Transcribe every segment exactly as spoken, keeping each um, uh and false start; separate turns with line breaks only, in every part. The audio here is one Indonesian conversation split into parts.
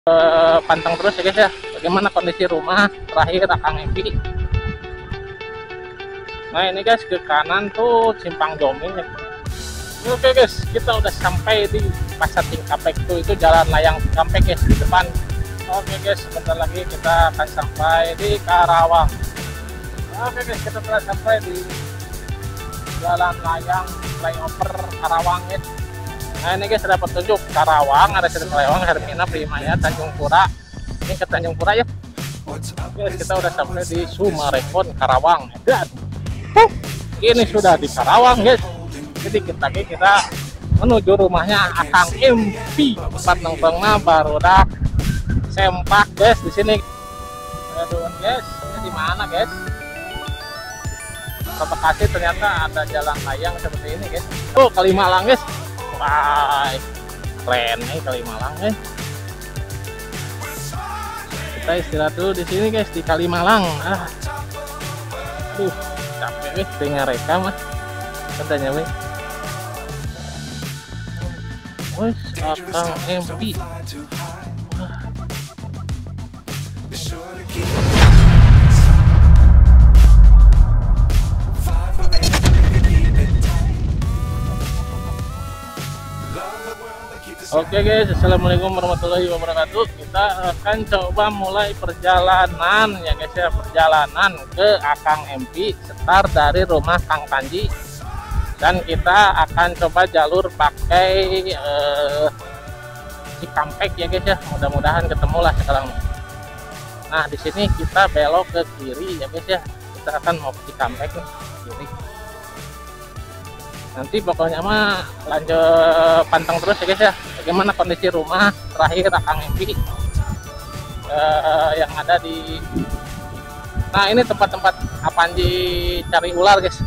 Eh, pantang terus ya guys ya, bagaimana kondisi rumah terakhir Akang Empi. Nah ini guys, ke kanan tuh simpang Jomin ya. Oke guys, kita udah sampai di Pasar Cikampek tuh, itu jalan layang Cikampek guys di depan. Oke guys, sebentar lagi kita akan sampai di Karawang. Oke guys, kita telah sampai di jalan layang flyover Karawang guys. Nah ini guys, ada petunjuk Karawang, ada sedikit Karawang, Hermina, Primaya, Tanjung Pura. Ini ke Tanjung Pura ya. Guys, kita udah sampai di Sumarekon Karawang. Dan ini sudah di Karawang guys. Jadi kita kita menuju rumahnya Akang Empi. Tempat nongkrongnya barudak sempak guys di sini. Aduh guys, ini di mana guys? Ke Bekasi ternyata ada jalan layang seperti ini guys. Oh, Kalimalang guys. Wah, keren nih Kalimalang guys. Kita istirahat dulu di sini guys di Kalimalang. Ah, aduh, capek guys tinggal rekam mah. Katanya weh. Wes Akang Empi. Oke guys, assalamualaikum warahmatullahi wabarakatuh. Kita akan coba mulai perjalanan ya guys ya, perjalanan ke Akang Empi, start dari rumah Kang Panji. Dan kita akan coba jalur pakai eh, Cikampek ya guys ya. Mudah-mudahan ketemu lah sekarang. Nah di sini kita belok ke kiri ya guys ya. Kita akan mau ke Cikampek nih, kiri. Nanti pokoknya mah lanjut pantang terus ya guys ya, bagaimana kondisi rumah terakhir Akang Empi eh, yang ada di, nah ini tempat-tempat Apanji cari ular guys.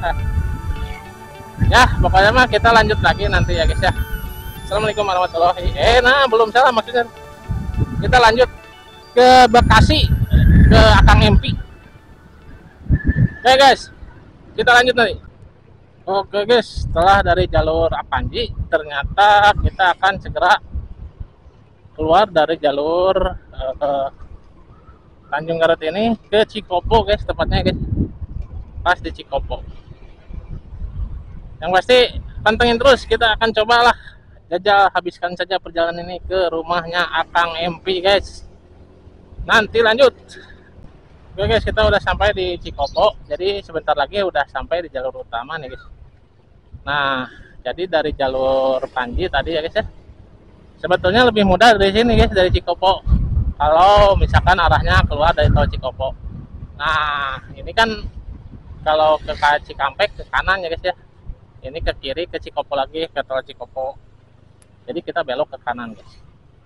Ya pokoknya mah kita lanjut lagi nanti ya guys ya. Assalamualaikum warahmatullahi eh nah belum salah maksudnya, kita lanjut ke Bekasi ke Akang Empi. Oke guys, kita lanjut nanti. Oke guys, setelah dari jalur Apanji, ternyata kita akan segera keluar dari jalur uh, Tanjung Garut ini ke Cikopo guys, tepatnya guys, pas di Cikopo. Yang pasti pantengin terus, kita akan cobalah jajal habiskan saja perjalanan ini ke rumahnya Akang Empi guys. Nanti lanjut. Oke guys, kita udah sampai di Cikopo, jadi sebentar lagi udah sampai di jalur utama nih guys. Nah, jadi dari jalur Panji tadi ya guys ya, sebetulnya lebih mudah dari sini guys, dari Cikopo. Kalau misalkan arahnya keluar dari tol Cikopo. Nah, ini kan kalau ke Cikampek ke kanan ya guys ya. Ini ke kiri ke Cikopo lagi, ke tol Cikopo. Jadi kita belok ke kanan guys.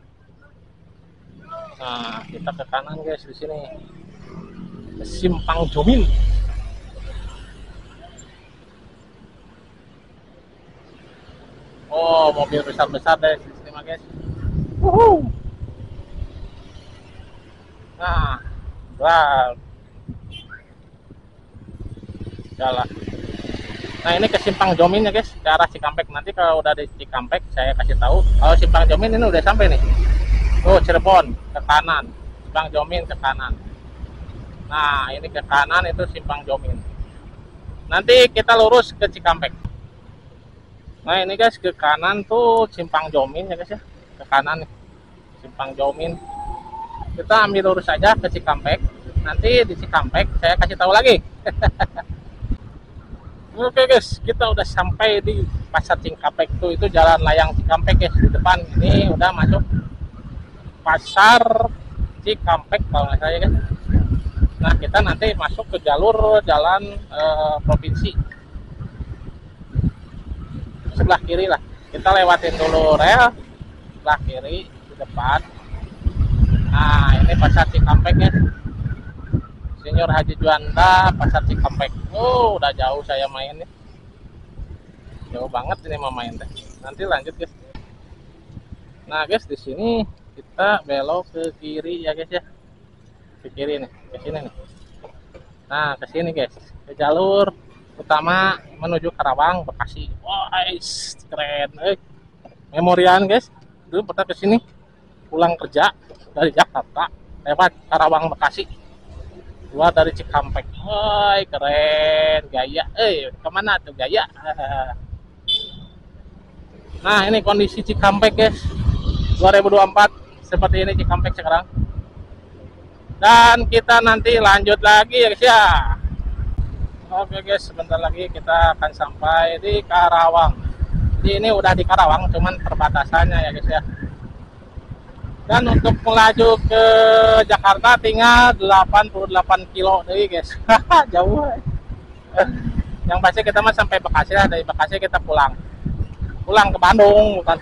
Nah, kita ke kanan guys di sini. Simpang Jomin. Oh, mobil besar-besar dari sini mah guys. Wuhu. Nah, wow. Jalan. Nah, ini ke Simpang Jomin ya guys, ke arah Cikampek. Nanti kalau udah di Cikampek saya kasih tahu. Kalau Simpang Jomin ini udah sampai nih. Oh, Cirebon ke kanan. Simpang Jomin ke kanan. Nah ini ke kanan itu Simpang Jomin. Nanti kita lurus ke Cikampek. Nah ini guys, ke kanan tuh Simpang Jomin ya guys ya, ke kanan nih Simpang Jomin. Kita ambil lurus aja ke Cikampek. Nanti di Cikampek saya kasih tahu lagi. Oke guys, kita udah sampai di Pasar Cikampek tuh, itu jalan layang Cikampek guys di depan. Ini udah masuk Pasar Cikampek kalau nggak salah ya guys. Nah kita nanti masuk ke jalur jalan e, provinsi sebelah kiri lah. Kita lewatin dulu rel sebelah kiri di depan. Nah ini Pasar Cikampek ya, Senior Haji Juanda Pasar Cikampek. Oh udah jauh saya main ya, jauh banget ini mau main deh. Nanti lanjut guys. Nah guys, di sini kita belok ke kiri ya guys ya, ke kiri nih, ke sini nih. Nah ke sini guys, ke jalur utama menuju Karawang Bekasi. Wah, wow, keren, eh. Memorian guys. Dulu pernah ke sini. pulang kerja dari Jakarta lewat Karawang Bekasi, keluar dari Cikampek. Woi, keren, gaya. Eh, kemana tuh gaya? Nah, ini kondisi Cikampek guys, dua ribu dua puluh empat seperti ini Cikampek sekarang. Dan kita nanti lanjut lagi ya guys ya. Oke guys, sebentar lagi kita akan sampai di Karawang. Jadi ini udah di Karawang, cuman perbatasannya ya guys ya. Dan untuk melaju ke Jakarta tinggal delapan puluh delapan kilo deh guys. Jauh. Yang pasti kita mah sampai Bekasi lah, dari Bekasi kita pulang. Pulang ke Bandung bukan.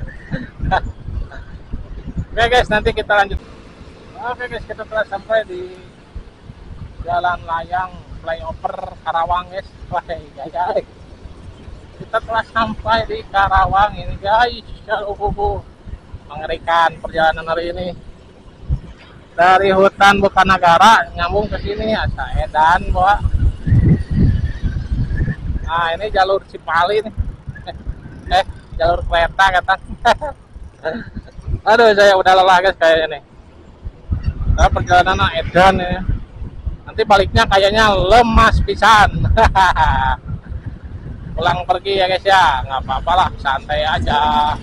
Oke guys, nanti kita lanjut. Oke guys, kita telah sampai di Jalan Layang Flyover Karawang guys. Wah, guys. Kita telah sampai di Karawang ini guys. Aduh, mengerikan perjalanan hari ini. Dari hutan Bukanagara nyambung ke sini Asa Edan, Boa. Nah, ini jalur Cipali nih. Eh, jalur kereta kata. Aduh, saya udah lelah guys kayaknya nih. Nah, perjalanan Edan ya. Nanti baliknya kayaknya lemas pisan. Pulang pergi ya guys ya, nggak apa-apa lah, santai aja.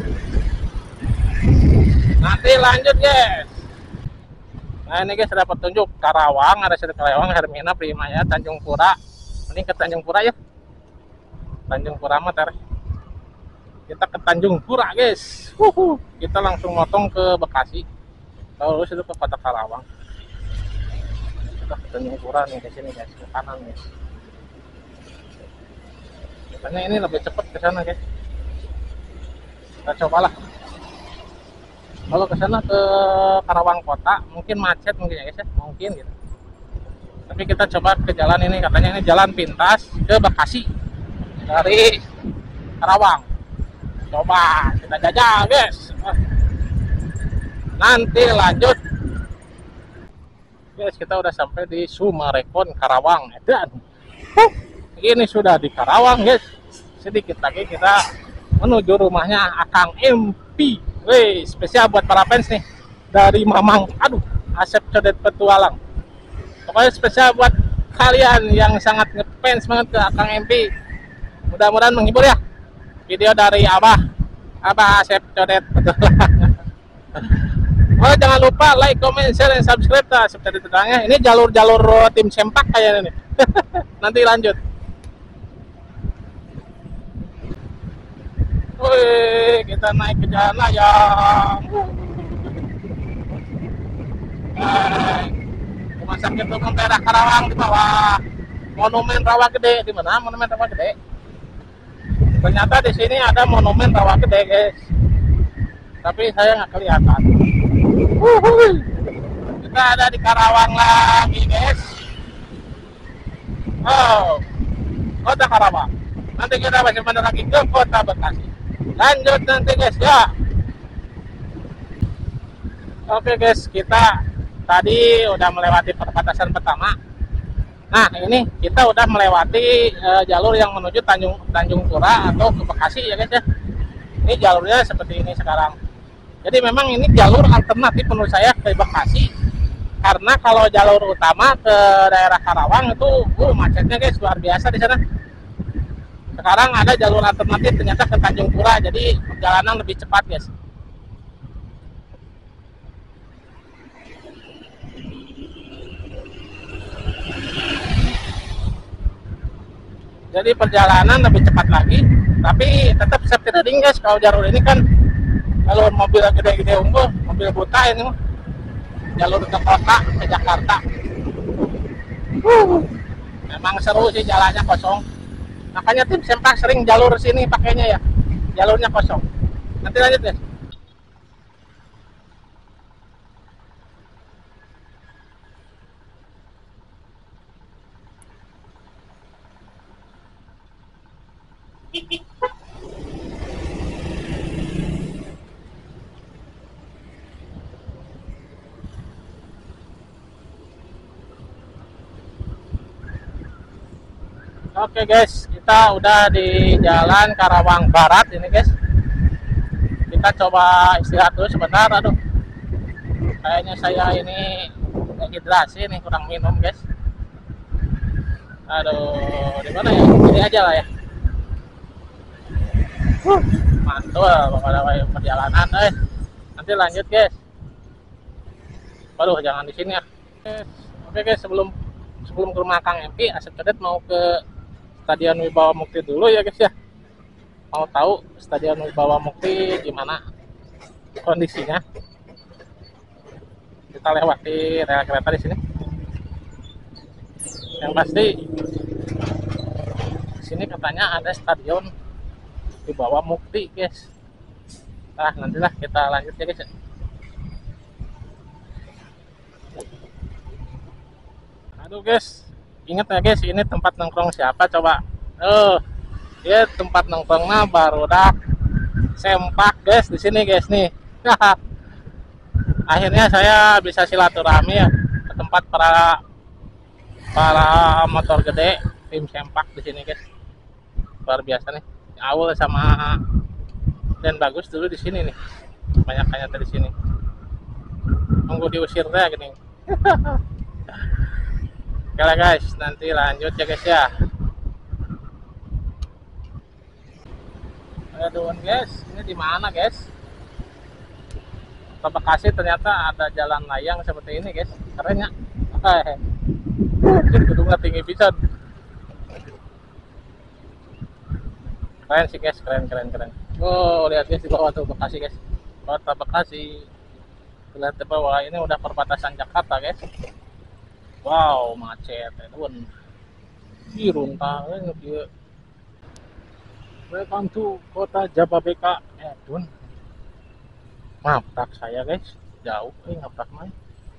Nanti lanjut guys. Nah ini guys, ada petunjuk Karawang, ada situ Karawang, Hermina, Primaya, Tanjung Pura. Ini ke Tanjung Pura ya. Tanjung Pura Mater. Kita ke Tanjung Pura guys. Uhuh. Kita langsung motong ke Bekasi. Terus itu ke kota Karawang. Kita ke Tanjung Pura nih ke sini guys, ke kanan guys. Katanya ini lebih cepat ke sana guys. Kita cobalah. Kalau ke sana ke Karawang kota mungkin macet mungkin ya guys ya, mungkin gitu. Tapi kita coba ke jalan ini, katanya ini jalan pintas ke Bekasi dari Karawang. Coba kita jajal guys. Nanti lanjut. Guys, kita udah sampai di Sumarekon Karawang. Dan huh, ini sudah di Karawang guys. Sedikit lagi kita menuju rumahnya Akang M P. Wih, spesial buat para fans nih dari Mamang. Aduh, Asep Codet Petualang. Pokoknya spesial buat kalian yang sangat ngefans banget ke Akang M P. Mudah-mudahan menghibur ya. Video dari Abah, Abah Asep Codet Petualang. Oh, jangan lupa like, comment, share, dan subscribe ta Asep Codet Petualangnya. Ini jalur-jalur tim sempak kayaknya nih. Nanti lanjut. Wih, kita naik ke jalan layang. Hai, Rumah Sakit Umum Daerah Karawang di bawah Monumen Rawa Gede. Di mana Monumen Rawa Gede? Ternyata di sini ada Monumen Rawa Gede, guys. Tapi saya nggak kelihatan. Uhuh. Kita ada di Karawang lagi, guys. Oh, kota Karawang. Nanti kita masih benar lagi ke kota Bekasi. Lanjut nanti guys ya. Oke guys, kita tadi udah melewati perbatasan pertama. Nah ini kita udah melewati uh, jalur yang menuju Tanjung Tanjung Pura atau ke Bekasi ya guys ya. Ini jalurnya seperti ini sekarang. Jadi memang ini jalur alternatif menurut saya ke Bekasi. Karena kalau jalur utama ke daerah Karawang itu uh, macetnya guys luar biasa di sana. Sekarang ada jalur alternatif ternyata ke Tanjung Pura, jadi perjalanan lebih cepat guys. Jadi perjalanan lebih cepat lagi, tapi tetap safety riding guys. Kalau jalur ini kan jalur mobil gede-gede unggul, mobil buta ini mah. Jalur ke kota, ke Jakarta. Uh, memang seru sih, jalannya kosong. Makanya tim sempak sering jalur sini pakainya ya, jalurnya kosong. Nanti lanjut guys. Oke guys, kita udah di Jalan Karawang Barat ini guys. Kita kita coba istirahat dulu sebentar. Aduh, kayaknya saya ini dehidrasi nih, kurang minum guys. Aduh, di mana ya? Ini aja lah ya. Huh, mantul pada perjalanan, eh. Nanti lanjut guys. Waduh, jangan di sini ya. Oke guys, sebelum sebelum ke rumah Kang Empi, Asep Cadet mau ke Stadion Wibawa Mukti dulu ya guys ya. Mau tahu Stadion Wibawa Mukti gimana kondisinya? Kita lewati rel kereta di sini. Yang pasti di sini katanya ada Stadion Wibawa Mukti guys. Nah, nantilah kita lanjut ya guys. Aduh guys, ingat ya guys, ini tempat nongkrong siapa coba? Oh, dia tempat nongkrongnya barudak sempak guys di sini guys nih. Akhirnya saya bisa silaturahmi ya ke tempat para para motor gede tim sempak di sini guys. Luar biasa nih. Awal sama dan bagus dulu di sini nih. Banyak banyak dari sini. Tunggu diusir deh gini. Oke lah guys, nanti lanjut ya guys ya. Aduh guys, ini di mana guys? Ke Bekasi ternyata ada jalan layang seperti ini guys. Keren ya. Gedungnya tinggi pisan. Keren sih guys, keren keren keren. Oh, lihat guys di bawah tuh Bekasi guys. Kota Bekasi. Lihat di bawah ini udah perbatasan Jakarta guys. Wow, macet teman. Ih, runtang ya. Welcome to Kota Jababeka. Eh, Dun. Ngaprak saya guys. Jauh eh ngaprak mah.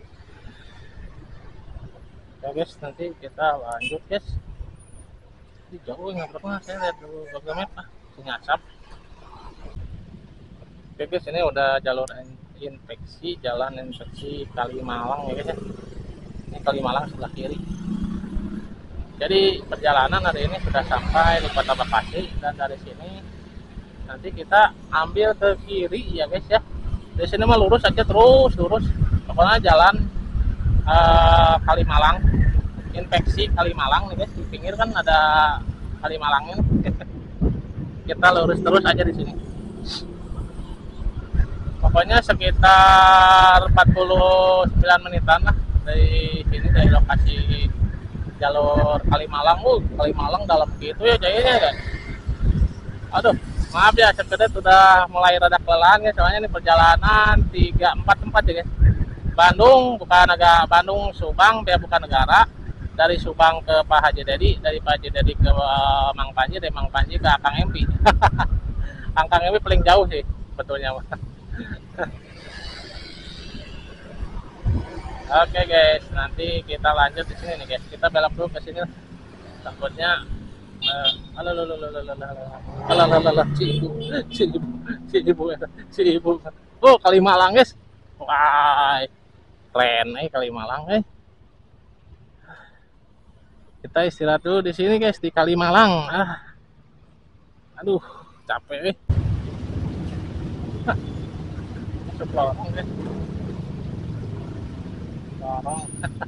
Ya guys, nanti kita lanjut guys. Ini jauh ngaprak mah, saya lihat dulu Google Map ah. Punya asap. Oke guys, ini udah jalur infeksi, jalan infeksi Kalimalang ya guys ya. Ini Kalimalang sebelah kiri. Jadi perjalanan hari ini sudah sampai di Kota Bekasi dan dari sini nanti kita ambil ke kiri ya guys ya. Di sini mah lurus aja terus lurus. Pokoknya jalan uh, Kalimalang, infeksi Kalimalang nih guys. Di pinggir kan ada Kalimalangnya. Kita lurus terus aja di sini. Pokoknya sekitar empat puluh sembilan menitan lah dari sini, dari lokasi jalur Kalimalang. Uh, Kalimalang dalam gitu ya jadinya kan. Aduh, maaf ya, sekedar sudah mulai rada kelelahan ya, soalnya ini perjalanan tiga empat tempat ya guys. Bandung, bukan negara, Bandung Subang, dia bukan negara. Dari Subang ke Pak Haji Dedi, dari Pak Haji Dedi ke uh, Mang Panji, dari Mang Panji ke Akang Empi. Akang Empi paling jauh sih betulnya. Oke guys, nanti kita lanjut di sini nih guys. Kita belok dulu ke sini. Takutnya uh, halo halo halo halo halo halo halo si ibu, si ibu, si ibu, si ibu. Oh, Kalimalang guys. Wah, keren eh Kalimalang eh. Kita istirahat dulu di sini guys di Kalimalang. Ah. Aduh, capek eh. Masuk lorong guys. Lorong.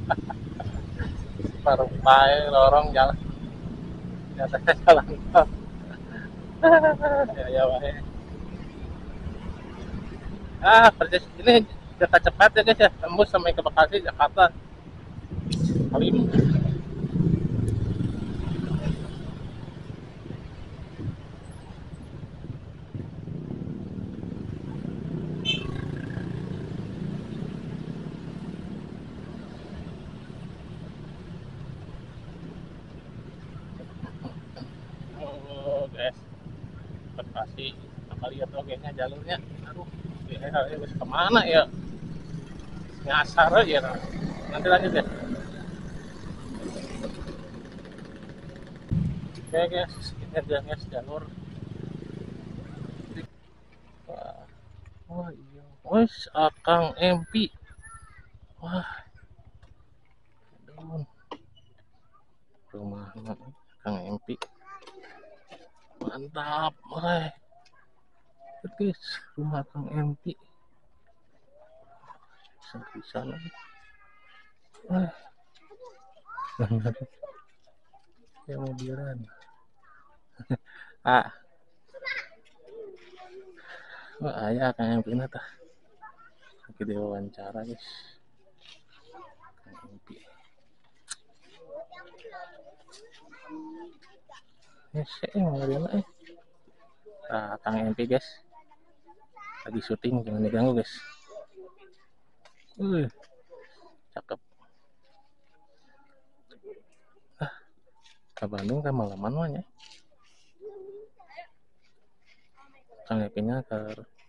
Parupai lorong jalan. Nyatanya jalan tol. Ya ya wae. Ah, persis ini kereta cepat ya guys ya, tembus sampai ke Bekasi Jakarta. Kali guys, Bekasi apa lihat oke nya jalurnya. Aduh, ya harus kemana ya, nyasar ya. Nanti lanjut ya. Oke guys, ini ada guys jalur. Wah, wah iya, wes Akang Empi. Wah, aduh, rumah Akang Empi. Mantap, mulai. Lihat guys, rumah Kang Empi di sana. Wah, benar ya mobilan. Ah, wah ayah Kang Empi nata. Lagi diwawancara guys. Kang Empi. Ya sih, ngeliat eh. Ah, Kang Empi guys. Lagi syuting, jangan diganggu guys. Uh, cakep. Ah, ke Bandung ke malaman wanya. Kang Empinya ke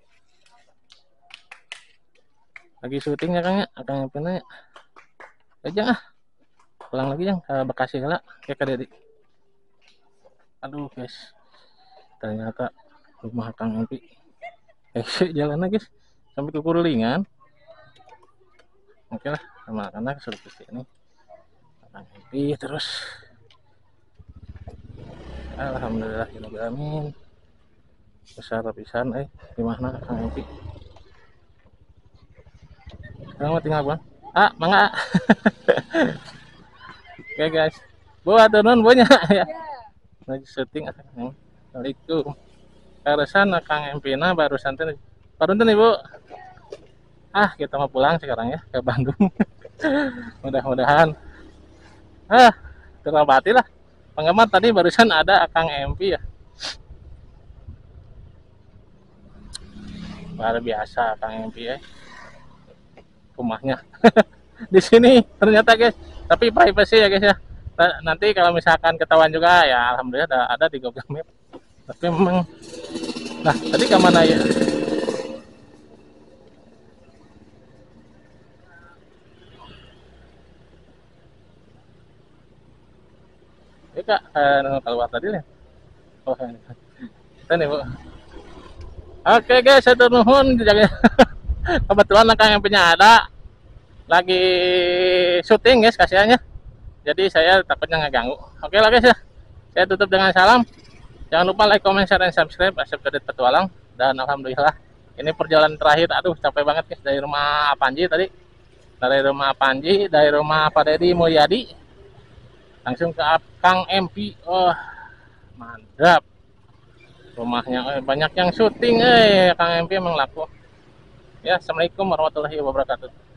lagi syutingnya Kang ya, Kang Empinya. Aja ah, pulang lagi yang ke Bekasi kala, kayak ke Dedi. Aduh guys, ternyata rumah Kang Empi. Eh, jalan guys, sampai ke Kurulingan. Oke lah, sama anak suruh ke sini. Kang Empi terus. Alhamdulillah, amin. Besar pisan eh di mana Kang Empi. Sekarang mau tinggal bang. Ah, mangga. Oke guys. Bu atau non punya ya. Lagi syuting. Assalamualaikum. Barusan Kang Empi na barusan teh. Barusan Ibu. Ah, kita mau pulang sekarang ya ke Bandung. Mudah-mudahan. Ah, terobati lah. Penggemar tadi barusan ada Kang Empi ya. Luar biasa Kang Empi ya. Rumahnya di sini ternyata guys, tapi privacy ya guys ya. Nanti kalau misalkan ketahuan juga ya alhamdulillah ada, ada di Google Map. Tapi memang nah tadi ke mana ya? Ya kak, eh, keluar tadi nih. Oh, ini Bu. Oke guys, saya nuhun jaga. Kebetulan Kang Empinya ada lagi syuting guys kasihannya. Jadi saya takutnya ngeganggu. Oke lah guys ya. Saya tutup dengan salam. Jangan lupa like, comment, share, dan subscribe. Asep Cadet Petualang. Dan alhamdulillah ini perjalanan terakhir. Aduh capek banget guys dari rumah Panji tadi. Dari rumah Panji, dari rumah Pak Dedi Mulyadi. Langsung ke Kang Empi. Oh mantap. Rumahnya eh, banyak yang syuting eh Kang Empi emang laku. Ya, assalamualaikum warahmatullahi wabarakatuh.